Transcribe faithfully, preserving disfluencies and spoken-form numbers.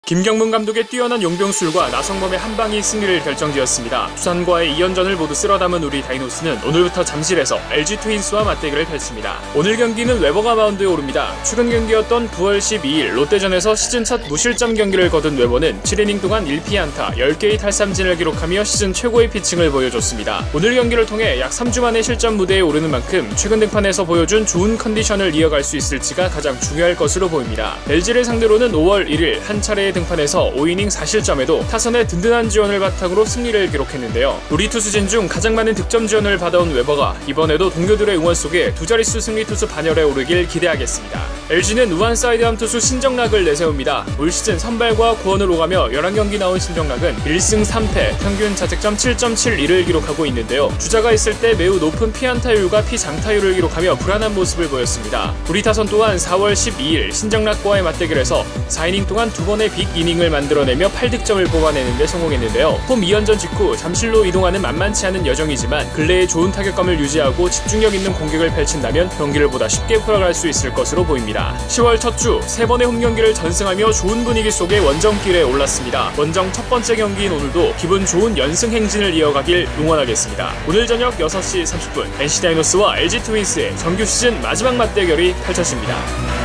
김경문 감독의 뛰어난 용병술과 나성범의 한방이 승리를 결정지었습니다. 두산과의 이 연전을 모두 쓸어담은 우리 다이노스는 오늘부터 잠실에서 엘지 트윈스와 맞대결을 펼칩니다. 오늘 경기는 웨버가 마운드에 오릅니다. 최근 경기였던 구월 십이일 롯데전에서 시즌 첫 무실점 경기를 거둔 웨버는 칠 이닝 동안 일 피안타, 열 개의 탈삼진을 기록하며 시즌 최고의 피칭을 보여줬습니다. 오늘 경기를 통해 약 삼 주 만에 실점 무대에 오르는 만큼 최근 등판에서 보여준 좋은 컨디션을 이어갈 수 있을지가 가장 중요할 것으로 보입니다. 엘지를 상대로는 오월 일일 한 차례의 등판에서 오 이닝 사 실점에도 타선의 든든한 지원을 바탕으로 승리를 기록했는데요. 우리 투수진 중 가장 많은 득점 지원을 받아온 웨버가 이번에도 동료들의 응원 속에 두 자릿수 승리 투수 반열에 오르길 기대하겠습니다. 엘지는 우한 사이드암 투수 신정락을 내세웁니다. 올 시즌 선발과 구원을 오가며 열한 경기 나온 신정락은 일 승 삼 패, 평균 자책점 칠 점 칠일을 기록하고 있는데요. 주자가 있을 때 매우 높은 피안타율과 피장타율을 기록하며 불안한 모습을 보였습니다. 우리 타선 또한 사월 십이일 신정락과의 맞대결에서 사 이닝 동안 두 번의 빅 이닝을 만들어내며 팔 득점을 뽑아내는 데 성공했는데요. 홈 이 연전 직후 잠실로 이동하는 만만치 않은 여정이지만 근래의 좋은 타격감을 유지하고 집중력 있는 공격을 펼친다면 경기를 보다 쉽게 풀어갈 수 있을 것으로 보입니다. 시월 첫 주 세 번의 홈 경기를 전승하며 좋은 분위기 속에 원정길에 올랐습니다. 원정 첫 번째 경기인 오늘도 기분 좋은 연승 행진을 이어가길 응원하겠습니다. 오늘 저녁 여섯 시 삼십 분 엔씨 다이노스와 엘지 트윈스의 정규 시즌 마지막 맞대결이 펼쳐집니다.